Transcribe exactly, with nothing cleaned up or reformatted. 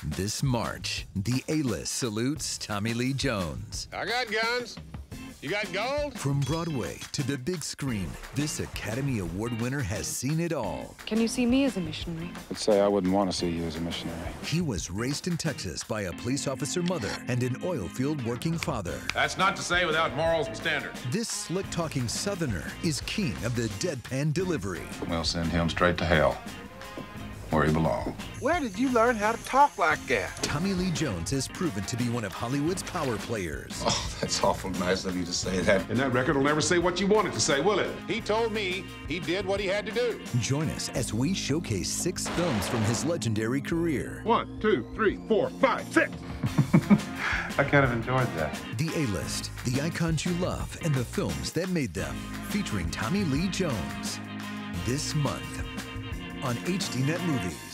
This March, the A-List salutes Tommy Lee Jones. I got guns. You got gold? From Broadway to the big screen, this Academy Award winner has seen it all. Can you see me as a missionary? I'd say I wouldn't want to see you as a missionary. He was raised in Texas by a police officer mother and an oil field working father. That's not to say without morals and standards. This slick-talking Southerner is king of the deadpan delivery. We'll send him straight to hell, where he belongs. Where did you learn how to talk like that? Tommy Lee Jones has proven to be one of Hollywood's power players. Oh, that's awful nice of you to say that. And that record will never say what you want it to say, will it? He told me he did what he had to do. Join us as we showcase six films from his legendary career. One, two, three, four, five, six. I kind of enjoyed that. The A-List, the icons you love, and the films that made them, featuring Tommy Lee Jones. This month on H D Net Movies.